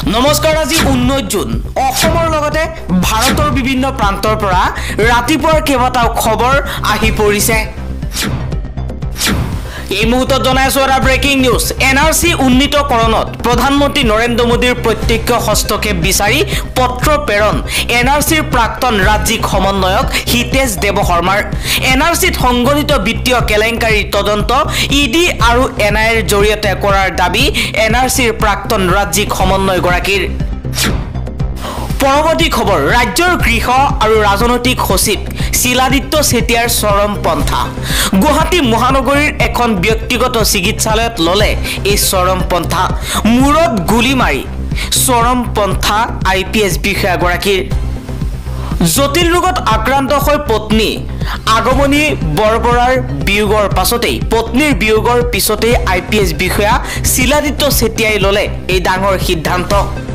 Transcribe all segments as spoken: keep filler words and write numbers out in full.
নমস্কাৰ আজি ঊনৈশ জুন অসমৰ লগতে ভাৰতৰ বিভিন্ন প্ৰান্তৰ পৰা ৰাতিপুৱাৰ কেইবাটাও খবৰ আহি পৰিছে এই মুহূৰ্তত জনাইছো এটা breaking news N R C উন্নীতকৰণত প্ৰধানমন্ত্ৰী নৰেন্দ্ৰ মোদীৰ প্ৰত্যক্ষ হস্তক্ষেপ বিচাৰি পত্ৰ প্ৰেৰণ এন আৰ চিৰ প্ৰাক্তন ৰাজ্যিক সমন্বয়ক হিতেশ দেৱ শৰ্মাৰ এন আৰ চিত সংগঠিত বিত্তীয় কেলেংকাৰীৰ তদন্ত ইডি আৰু এন আইৰ জৰিয়তে কৰাৰ দাবী এন আৰ চিৰ প্ৰাক্তন ৰাজ্যিক সমন্বয় গৰাকীৰ পৰৱৰ্তী খবৰ ৰাজ্যৰ গৃহ আৰু ৰাজনৈতিক সচিব শিলাদিত্য চেতিয়াৰ চৰম পন্থা গুৱাহাটী মহানগৰীৰ এখন ব্যক্তিগত চিকিৎসালয়ত ললে এই চৰম পন্থা মূৰত গুলি মাৰি চৰম পন্থা আই পি এছ বিষয়াগৰাকীৰ জটিল ৰোগত আক্ৰান্ত হৈ পত্নী আগমনী বৰবৰাৰ বিয়োগৰ পাছতেই পত্নীৰ বিয়োগৰ পিছতেই আই পি এছ বিষয়া শিলাদিত্য চেতিয়াই ললে এই ডাঙৰ সিদ্ধান্ত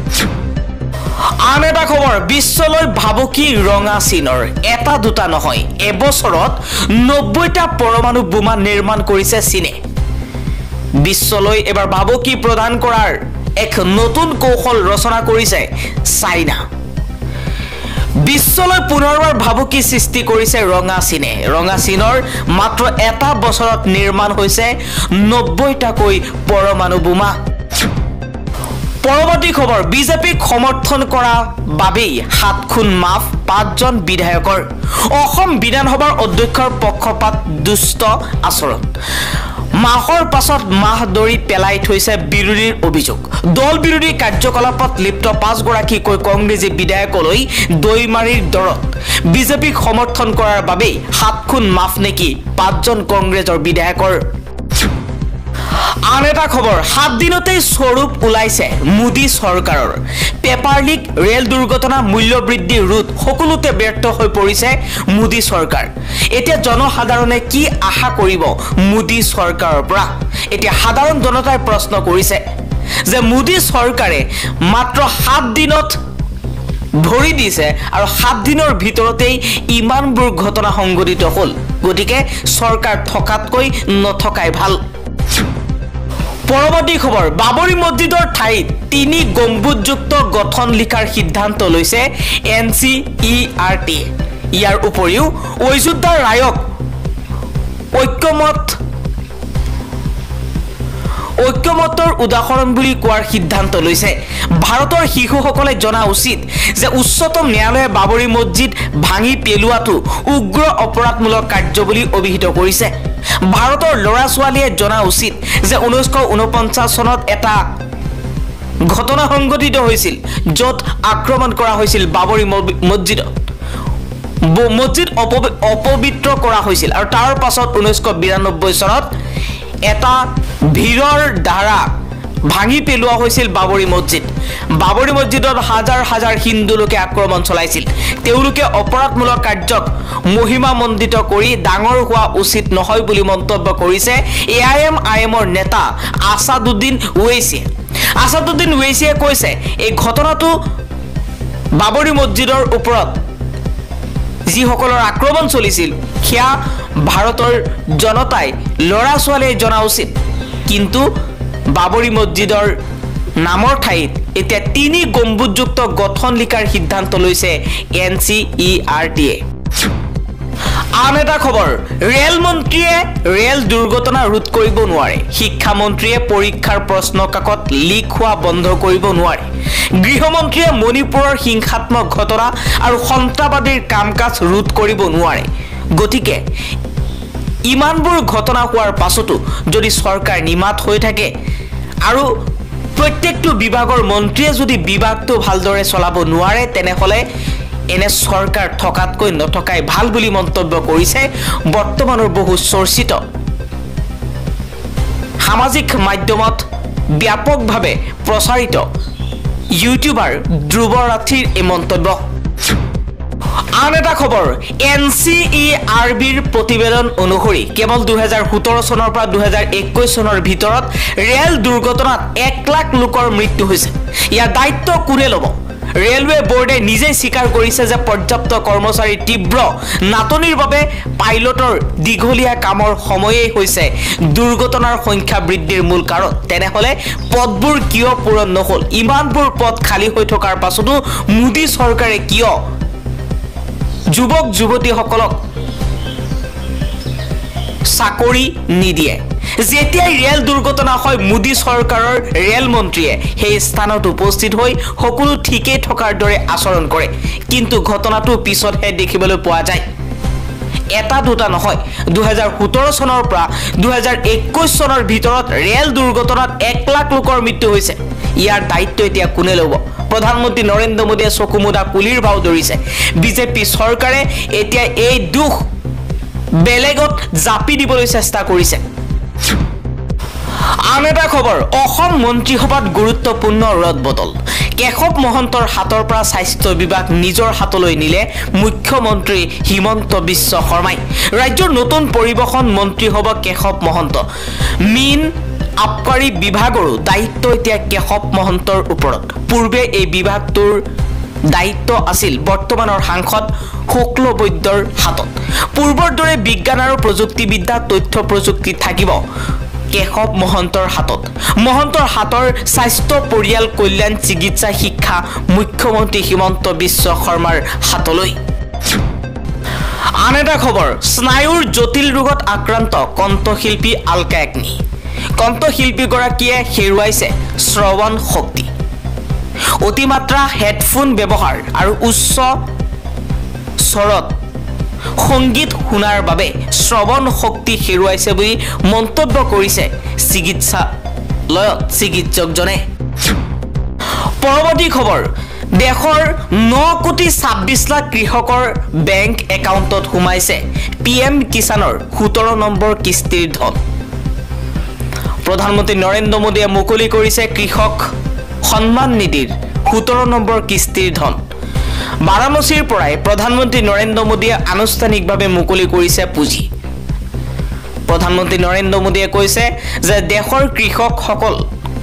আন এটা খবৰ বিশ্বলৈ ভাবুকি ৰঙা চীনৰ এটা দুটা নহয় এবছৰত নব্বৈটা পৰমাণু বোমা নিৰ্মাণ কৰিছে চীনে বিশ্বলৈ এবাৰ ভাবুকি প্ৰদান কৰাৰ এক নতুন কৌশল ৰচনা কৰিছে চাইনা বিশ্বলৈ পুনৰবাৰ ভাবুকি সৃষ্টি কৰিছে ৰঙা চীনে ৰঙা চীনৰ মাত্ৰ এটা বছৰত নিৰ্মাণ হৈছে নব্বৈটাকৈ পৰমাণু বোমা পৰৱৰ্তী খবৰ বিজেপিক সমৰ্থন কৰা বাবেই সাত খুন মাফ পাঁচজন বিধায়কৰ অসম বিধানসভাৰ অধ্যক্ষৰ পক্ষপাত দুষ্ট আচৰণ মাহৰ পাছত মাহ দৰি পেলাই থৈছে বিৰোধীৰ অভিযোগ দল বিৰোধী কাৰ্যকলাপত লিপ্ত পাঁচগৰাকীকৈ কংগ্ৰেছী বিধায়কলৈ দৈমাৰীৰ দৰত বিজেপিক সমৰ্থন কৰাৰ বাবেই সাত খুন মাফ নেকি পাঁচজন কংগ্ৰেছৰ বিধায়কৰ আন এটা খবৰ সাত দিনতেই স্বৰূপ ওলাইছে মোদী চৰকাৰৰ পেপাৰ লিক ৰেল দুৰ্ঘটনা মূল্য বৃদ্ধি ৰোধ সকলোতে ব্যৰ্থ হৈ পৰিছে মোদী চৰকাৰ এতিয়া জনসাধাৰণে কি আশা কৰিব মোদী চৰকাৰৰ পৰা এতিয়া সাধাৰণ জনতাই প্ৰশ্ন কৰিছে যে মোদী চৰকাৰে মাত্ৰ সাত দিনত ভৰি দিছে আৰু সাত দিনৰ ভিতৰতেই ইমানবোৰ ঘটনা সংঘটিত হ'ল গতিকে চৰকাৰ থকাতকৈ নথকাই ভাল পৰৱৰ্তী খবৰ বাবৰি মছজিদৰ ঠাইত তিনি গম্বুজযুক্ত গঠন লিখাৰ সিদ্ধান্ত লৈছে N C E R T ইয়াৰ উপৰিও অযোধ্যাৰ ৰায়ক ঐক্যমত ঐক্যমতৰ উদাহৰণ বুলি কোৱাৰ সিদ্ধান্ত লৈছে ভাৰতৰ শিশুসকলে জনা উচিত যে উচ্চতম ন্যায়ালয়ে বাবৰি মছজিদ ভাঙি পেলোৱাটো উগ্ৰ অপৰাধমূলক কাৰ্য বুলি অভিহিত কৰিছে ভাৰতৰ লৰা ছোৱালীয়ে জনা উচিত যে ঊনৈশ ঊনপঞ্চাশ চনত এটা ঘটনা সংঘটিত হৈছিল য'ত আক্ৰমণ কৰা হৈছিল বাবৰি মছজিদত মছজিদ অপবিত্ৰ কৰা হৈছিল আৰু তাৰ পাছত ঊনৈশ বিৰানব্বৈ চনত এটা ভিৰৰ দ্বাৰা ভাঙি পেলোৱা হৈছিল বাবৰি মছজিদ বাবৰি মছজিদত হাজাৰ হাজাৰ হিন্দু লোকে আক্ৰমণ চলাইছিল তেওঁলোকে অপৰাধমূলক কাৰ্যক মহিমামণ্ডিত কৰি ডাঙৰ হোৱা উচিত নহয় বুলি মন্তব্য কৰিছে এ আই এম আই এমৰ নেতা আছাদুদ্দিন ওৱেইছিয়ে আছাদুদ্দিন ওৱেইছিয়ে কৈছে এই ঘটনাটো বাবৰি মছজিদৰ ওপৰত যিসকলৰ আক্ৰমণ চলিছিল সেয়া ভাৰতৰ জনতাই লৰা ছোৱালীয়ে জনা উচিত কিন্তু বাবৰি মছজিদৰ নামৰ ঠাইত এতিয়া তিনি গম্বুজযুক্ত গঠন লিখাৰ সিদ্ধান্ত লৈছে এন চি ই আৰ টিয়ে আন এটা খবৰ ৰেল মন্ত্ৰীয়ে ৰেল দুৰ্ঘটনা ৰোধ কৰিব নোৱাৰে শিক্ষা মন্ত্ৰীয়ে পৰীক্ষাৰ প্ৰশ্ন কাকত লিক হোৱা বন্ধ কৰিব নোৱাৰে গৃহমন্ত্ৰীয়ে মণিপুৰৰ হিংসাত্মক ঘটনা আৰু সন্ত্ৰাসবাদীৰ কাম কাজ ৰোধ কৰিব নোৱাৰে গতিকে ইমানবোৰ ঘটনা হোৱাৰ পাছতো যদি চৰকাৰ নিমাত হৈ থাকে আৰু প্ৰত্যেকটো বিভাগৰ মন্ত্ৰীয়ে যদি বিভাগটো ভালদৰে চলাব নোৱাৰে তেনেহলে এনে চৰকাৰ থকাতকৈ নথকাই ভাল বুলি মন্তব্য কৰিছে বৰ্তমানৰ বহু চৰ্চিত সামাজিক মাধ্যমত ব্যাপকভাৱে প্ৰচাৰিত ইউটিউবাৰ ধ্ৰুৱ ৰাথীৰ এই মন্তব্য আন এটা খবৰ এন চি ই আৰ বিৰ প্ৰতিবেদন অনুসৰি কেৱল দুহেজাৰ সোতৰ চনৰ পৰা দুহেজাৰ একৈশ চনৰ ভিতৰত ৰেল দুৰ্ঘটনাত এক লাখ লোকৰ মৃত্যু হৈছে ইয়াৰ দায়িত্ব কোনে ল'ব ৰেলৱে বোৰ্ডে নিজে স্বীকাৰ কৰিছে যে পৰ্যাপ্ত কৰ্মচাৰী তীব্ৰ নাটনিৰ বাবে পাইলটৰ দীঘলীয়া কামৰ সময়েই হৈছে দুৰ্ঘটনাৰ সংখ্যা বৃদ্ধিৰ মূল কাৰণ তেনেহলে পদবোৰ কিয় পূৰণ নহল ইমানবোৰ পদ খালী হৈ থকাৰ পাছতো মোদী চৰকাৰে কিয় যুৱক যুৱতীসকলক চাকৰি নিদিয়ে যেতিয়াই ৰেল দুৰ্ঘটনা হয় মোদী চৰকাৰৰ ৰেল মন্ত্ৰীয়ে সেই স্থানত উপস্থিত হৈ সকলো ঠিকেই থকাৰ দৰে আচৰণ কৰে কিন্তু ঘটনাটো পিছতহে দেখিবলৈ পোৱা যায় এটা দুটা নহয় দুই হাজাৰ সোতৰ চনৰ পৰা দুই হাজাৰ একৈশ চনৰ ভিতৰত ৰেল দুৰ্ঘটনাত এক লাখ লোকৰ মৃত্যু হৈছে ইয়াৰ দায়িত্ব এতিয়া কোনে ল'ব প্ৰধানমন্ত্ৰী নৰেন্দ্ৰ মোদীয়ে চকুমুদা কুলিৰ ভাও ধৰিছে বিজেপি চৰকাৰে এতিয়া এই দুখ বেলেগত জাপি দিবলৈ চেষ্টা কৰিছে আন এটা খবৰ অসম মন্ত্ৰীসভাত গুৰুত্বপূৰ্ণ ৰদবদল কেশৱ মহন্তৰ হাতৰ পৰা স্বাস্থ্য বিভাগ নিজৰ হাতলৈ নিলে মুখ্যমন্ত্ৰী হিমন্ত বিশ্ব শৰ্মাই ৰাজ্যৰ নতুন পৰিবহণ মন্ত্ৰী হ'ব কেশৱ মহন্ত মিন আবকাৰী বিভাগৰো দায়িত্ব এতিয়া কেশৱ মহন্তৰ ওপৰত পূৰ্বে এই বিভাগটোৰ দায়িত্ব আছিল বৰ্তমানৰ সাংসদ শুক্ল বৈদ্যৰ হাতত পূৰ্বৰ দৰে বিজ্ঞান আৰু প্ৰযুক্তিবিদ্যা তথ্য প্ৰযুক্তি থাকিব কেশৱ মহন্তৰ হাতত মহন্তৰ হাতৰ স্বাস্থ্য পৰিয়াল কল্যাণ চিকিৎসা শিক্ষা মুখ্যমন্ত্ৰী হিমন্ত বিশ্ব শৰ্মাৰ হাতলৈ আন এটা খবৰ স্নায়ুৰ জটিল ৰোগত আক্ৰান্ত কণ্ঠশিল্পী আলকা য়াগনিক কণ্ঠশিল্পীগৰাকীয়ে হেৰুৱাইছে শ্ৰৱণ শক্তি অতিমাত্ৰা হেডফোন ব্যৱহাৰ আৰু উচ্চ স্বৰত সংগীত শুনাৰ বাবে শ্ৰৱণ শক্তি হেৰুৱাইছে বুলি মন্তব্য কৰিছে চিকিৎসালয়ত চিকিৎসকজনে পৰৱৰ্তী খবৰ দেশৰ ন কোটি ছাব্বিছ লাখ কৃষকৰ বেংক একাউণ্টত সোমাইছে পি এম কিষাণৰ সোতৰ নম্বৰ কিস্তিৰ ধন প্ৰধানমন্ত্ৰী নৰেন্দ্ৰ মোদীয়ে মুকলি কৰিছে কৃষক সন্মান নিধিৰ সোতৰ নম্বৰ কিস্তিৰ ধন বাৰাণসীৰ পৰাই প্ৰধানমন্ত্ৰী নৰেন্দ্ৰ মোদীয়ে আনুষ্ঠানিকভাৱে মুকলি কৰিছে পুঁজি প্ৰধানমন্ত্ৰী নৰেন্দ্ৰ মোদীয়ে কৈছে যে দেশৰ কৃষকসকল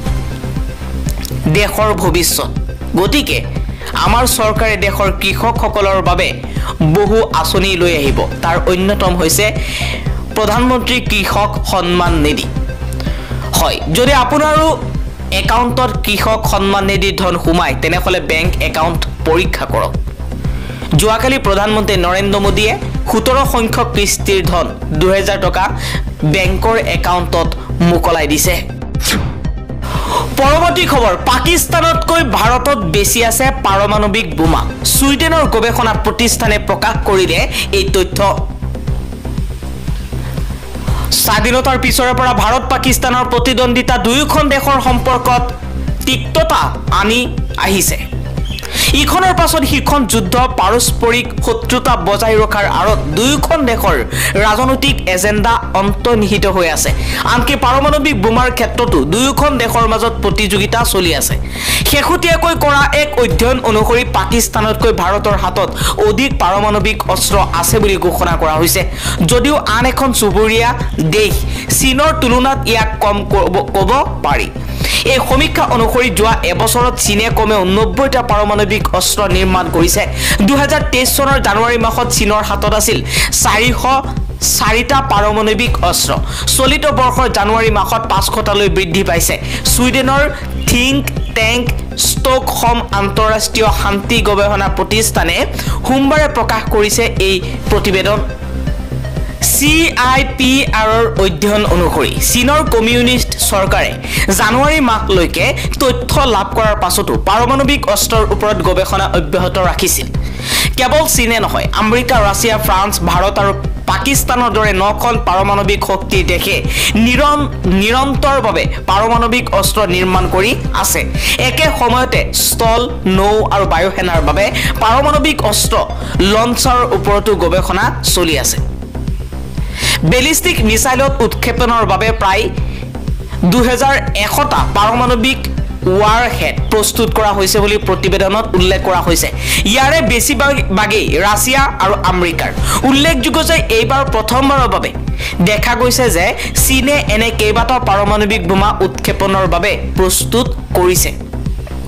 দেশৰ ভৱিষ্যত গতিকে আমাৰ চৰকাৰে দেশৰ কৃষকসকলৰ বাবে বহু আঁচনি লৈ আহিব তাৰ অন্যতম হৈছে প্ৰধানমন্ত্ৰী কৃষক সন্মান নিধি হয় যদি আপোনাৰো একাউণ্টত কৃষক সন্মান নিধিৰ ধন সোমায় তেনেহলে বেংক একাউণ্ট পৰীক্ষা কৰক যোৱাকালি প্ৰধানমন্ত্ৰী নৰেন্দ্ৰ মোদীয়ে সোতৰ সংখ্যক কিস্তিৰ ধন দুহেজাৰ টকা বেংকৰ একাউণ্টত মুকলাই দিছে পৰৱৰ্তী খবৰ পাকিস্তানতকৈ ভাৰতত বেছি আছে পাৰমাণৱিক বোমা ছুইডেনৰ গৱেষণা প্ৰতিষ্ঠানে প্ৰকাশ কৰিলে এই তথ্য স্বাধীনতাৰ পিছৰে পৰা ভাৰত পাকিস্তানৰ প্ৰতিদ্বন্দিতা দুয়োখন দেশৰ সম্পৰ্কত তিক্ততা আনি আহিছে ইখনৰ পাছত সিখন যুদ্ধ পাৰস্পৰিক শত্ৰুতা বজাই ৰখাৰ আৰত দুয়োখন দেশৰ ৰাজনৈতিক এজেণ্ডা অন্তৰ্নিহিত হৈ আছে আনকি পাৰমাণৱিক বোমাৰ ক্ষেত্ৰতো দুয়োখন দেশৰ মাজত প্ৰতিযোগিতা চলি আছে শেহতীয়াকৈ কৰা এক অধ্যয়ন অনুসৰি পাকিস্তানতকৈ ভাৰতৰ হাতত অধিক পাৰমাণৱিক অস্ত্ৰ আছে বুলি ঘোষণা কৰা হৈছে যদিও আন এখন চুবুৰীয়া দেশ চীনৰ তুলনাত ইয়াক কম ক'ব পাৰি এই সমীক্ষা অনুসৰি যোৱা এবছৰত চীনে কমেও নব্বৈটা পাৰমাণৱিক অস্ত্ৰ নিৰ্মাণ কৰিছে দুই হাজাৰ তেইছ চনৰ জানুৱাৰী মাহত চীনৰ হাতত আছিল চাৰিশ চাৰিটা পাৰমাণৱিক অস্ত্ৰ চলিত বৰ্ষৰ জানুৱাৰী মাহত পাঁচশটালৈ বৃদ্ধি পাইছে ছুইডেনৰ থিংক ট্যাঙ্ক ষ্টকহোম আন্তঃৰাষ্ট্ৰীয় শান্তি গৱেষণা প্ৰতিষ্ঠানে সোমবাৰে প্ৰকাশ কৰিছে এই প্ৰতিবেদন চি আই পি আৰৰ অধ্যয়ন অনুসৰি চীনৰ কমিউনিষ্ট চৰকাৰে জানুৱাৰী মাহলৈকে তথ্য লাভ কৰাৰ পাছতো পাৰমাণৱিক অস্ত্ৰৰ ওপৰত গৱেষণা অব্যাহত ৰাখিছিল কেৱল চীনে নহয় আমেৰিকা ৰাছিয়া ফ্ৰান্স ভাৰত আৰু পাকিস্তানৰ দৰে নখন পাৰমাণৱিক শক্তিৰ দেশে নিৰন্তৰভাৱে পাৰমাণৱিক অস্ত্ৰ নিৰ্মাণ কৰি আছে একে সময়তে স্থল নৌ আৰু বায়ুসেনাৰ বাবে পাৰমাণৱিক অস্ত্ৰ লঞ্চাৰৰ ওপৰতো গৱেষণা চলি আছে বেলিষ্টিক মিসাইলত উৎক্ষেপণৰ বাবে প্ৰায় দুই হাজাৰ এশটা পাৰমাণৱিক ওয়াৰহেড প্ৰস্তুত কৰা হৈছে বুলি প্ৰতিবেদনত উল্লেখ কৰা হৈছে ইয়াৰে বেছিভাগেই ৰাছিয়া আৰু আমেৰিকাৰ উল্লেখযোগ্য যে এইবাৰ প্ৰথমবাৰৰ বাবে দেখা গৈছে যে চীনে এনে কেইবাটাও পাৰমাণৱিক বোমা উৎক্ষেপণৰ বাবে প্ৰস্তুত কৰিছে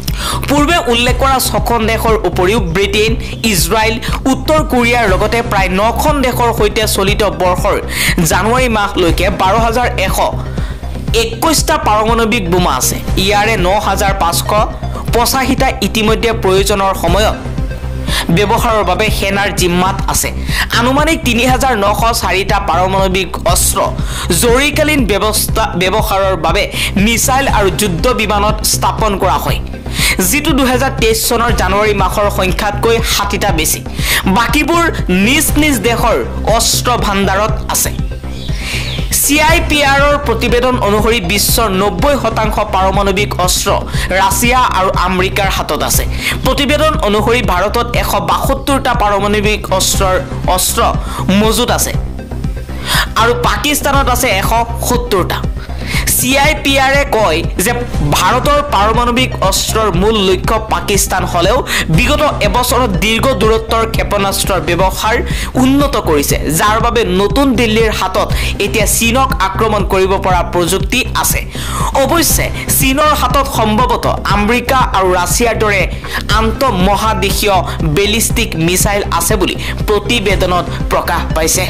পূৰ্বে উল্লেখ কৰা ছখন দেশৰ উপৰিও ব্ৰিটেইন, ইজৰাইল, উত্তৰ কোৰিয়াৰ লগতে প্ৰায় নখন দেশৰ সৈতে চলিত বৰ্ষৰ জানুৱাৰী মাহলৈকে বাৰ হাজাৰ এশ একৈশটা পাৰমাণৱিক বোমা আছে। ইয়াৰে ন হাজাৰ পাঁচশ পঁচাশীটা ইতিমধ্যে প্ৰয়োজনৰ সময়ত ব্যৱহাৰৰ বাবে সেনাৰ জিম্মাত আছে। আনুমানিক তিনি হাজাৰ নশ চাৰিটা পাৰমাণৱিক অস্ত্ৰ জৰুৰীকালীন ব্যৱস্থা ব্যৱহাৰৰ বাবে মিছাইল আৰু যুদ্ধ বিমানত স্থাপন কৰা হয়, যিটো দুহেজাৰ তেইছ চনৰ জানুৱাৰী মাহৰ সংখ্যাতকৈ ষাঠিটা বেছি। বাকীবোৰ নিজ নিজ দেশৰ অস্ত্ৰ ভাণ্ডাৰত আছে। চি আই পি আৰৰ প্ৰতিবেদন অনুসৰি বিশ্বৰ নব্বৈ শতাংশ পাৰমাণৱিক অস্ত্ৰ ৰাছিয়া আৰু আমেৰিকাৰ হাতত আছে। প্ৰতিবেদন অনুসৰি ভাৰতত এশ বাসত্তৰটা পাৰমাণৱিক অস্ত্ৰৰ অস্ত্ৰ মজুত আছে আৰু পাকিস্তানত আছে এশ সত্তৰটা। চি আই পি আৰে কয় যে ভাৰতৰ পাৰমাণৱিক অস্ত্ৰৰ মূল লক্ষ্য পাকিস্তান হলেও বিগত এবছৰত দীৰ্ঘ দূৰত্বৰ ক্ষেপণাস্ত্ৰৰ ব্যৱহাৰ উন্নত কৰিছে, যাৰ বাবে নতুন দিল্লীৰ হাতত এতিয়া চীনক আক্ৰমণ কৰিব পৰা প্ৰযুক্তি আছে। অৱশ্যে চীনৰ হাতত সম্ভৱতঃ আমেৰিকা আৰু ৰাছিয়াৰ দৰে আন্তঃমহাদেশীয় বেলিষ্টিক মিছাইল আছে বুলি প্ৰতিবেদনত প্ৰকাশ পাইছে।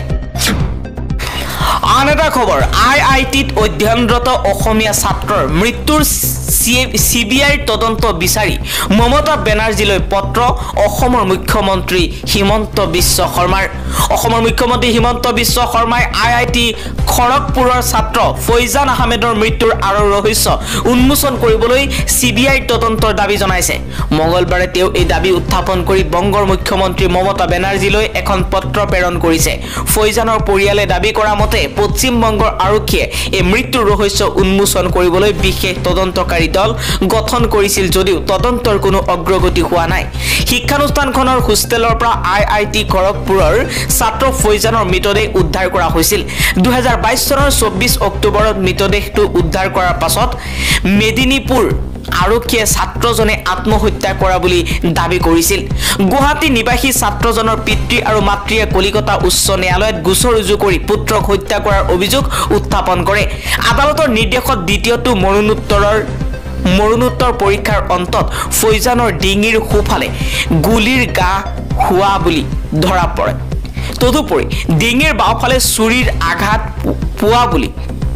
আন এটা খবৰ, আই আই টিত অধ্যয়নৰত অসমীয়া ছাত্ৰৰ মৃত্যুৰ চি বি আইৰ তদন্ত বিচাৰি মমতা বেনাৰ্জীলৈ পত্ৰ অসমৰ মুখ্যমন্ত্ৰী হিমন্ত বিশ্ব শৰ্মাৰ। অসমৰ মুখ্যমন্ত্ৰী হিমন্ত বিশ্ব শৰ্মাই আই আই টি খড়গপুৰৰ ছাত্ৰ ফৈজান আহমেদৰ মৃত্যুৰ আঁৰৰ ৰহস্য উন্মোচন কৰিবলৈ চি বি আইৰ তদন্তৰ দাবী জনাইছে। মঙলবাৰে তেওঁ এই দাবী উত্থাপন কৰি বংগৰ মুখ্যমন্ত্ৰী মমতা বেনাৰ্জীলৈ এখন পত্ৰ প্ৰেৰণ কৰিছে। ফৈজানৰ পৰিয়ালে দাবী কৰা মতে পশ্চিম বংগৰ আৰক্ষীয়ে এই মৃত্যুৰ ৰহস্য উন্মোচন কৰিবলৈ বিশেষ তদন্তকাৰী দল গঠন কৰিছিল যদিও তদন্তৰ কোনো অগ্ৰগতি হোৱা নাই। শিক্ষানুষ্ঠানখনৰ হোষ্টেলৰ পৰা আই আই টি খড়গপুৰৰ ছাত্ৰ ফৈজানৰ মৃতদেহ উদ্ধাৰ কৰা হৈছিল। দুহেজাৰ বাইছ চনৰ চৌব্বিছ অক্টোবৰত মৃতদেহটো উদ্ধাৰ কৰাৰ পাছত মেদিনীপুৰ আৰক্ষীয়ে ছাত্ৰজনে আত্মহত্যা কৰা বুলি দাবী কৰিছিল। গুৱাহাটী নিবাসী ছাত্ৰজনৰ পিতৃ আৰু মাতৃয়ে কলিকতা উচ্চ ন্যায়ালয়ত গোচৰ ৰুজু কৰি পুত্ৰক হত্যা কৰাৰ অভিযোগ উত্থাপন কৰে। আদালতৰ নিৰ্দেশত দ্বিতীয়টো মৰণোত্তৰৰ মৰণোত্তৰ পৰীক্ষাৰ অন্তত ফৈজানৰ ডিঙিৰ সোঁফালে গুলীৰ গা হোৱা বুলি ধৰা পৰে। তদুপৰি ডিঙিৰ বাওঁফালে ছুৰীৰ আঘাত পোৱা বুলি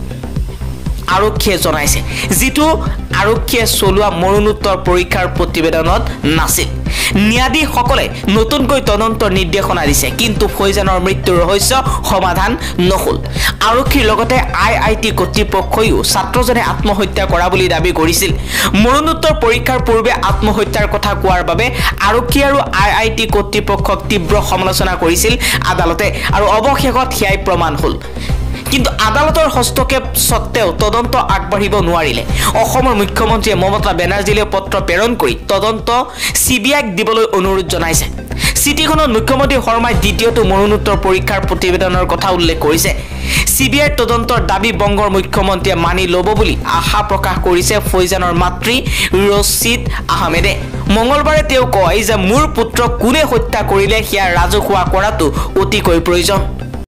আৰক্ষীয়ে জনাইছে, যিটো আৰক্ষীয়ে চলোৱা মৰণোত্তৰ পৰীক্ষাৰ প্ৰতিবেদনত নাছিল। ন্যায়াধীশসকলে নতুনকৈ তদন্তৰ নিৰ্দেশনা দিছে, কিন্তু ফৈজানৰ মৃত্যুৰ ৰহস্য সমাধান নহল। আৰক্ষীৰ লগতে আই আই টি কৰ্তৃপক্ষইও ছাত্ৰজনে আত্মহত্যা কৰা বুলি দাবী কৰিছিল। মৰণোত্তৰ পৰীক্ষাৰ পূৰ্বে আত্মহত্যাৰ কথা কোৱাৰ বাবে আৰক্ষী আৰু আই আই টি কৰ্তৃপক্ষক তীব্ৰ সমালোচনা কৰিছিল আদালতে, আৰু অৱশেষত সেয়াই প্ৰমাণ হল। কিন্তু আদালতৰ হস্তক্ষেপ সত্ত্বেও তদন্ত আগবাঢ়িব নোৱাৰিলে। অসমৰ মুখ্যমন্ত্ৰীয়ে মমতা বেনাৰ্জীলৈ পত্ৰ প্ৰেৰণ কৰি তদন্ত চি বি আইক দিবলৈ অনুৰোধ জনাইছে। চিঠিখনত মুখ্যমন্ত্ৰী শৰ্মাই দ্বিতীয়টো মৰণোত্তৰ পৰীক্ষাৰ প্ৰতিবেদনৰ কথা উল্লেখ কৰিছে। চি বি আইৰ তদন্তৰ দাবী বংগৰ মুখ্যমন্ত্ৰীয়ে মানি ল'ব বুলি আশা প্ৰকাশ কৰিছে ফৈজানৰ মাতৃ ৰছিদ আহমেদে। মঙলবাৰে তেওঁ কয় যে মোৰ পুত্ৰক কোনে হত্যা কৰিলে সেয়া ৰাজহুৱা কৰাটো অতিকৈ প্ৰয়োজন।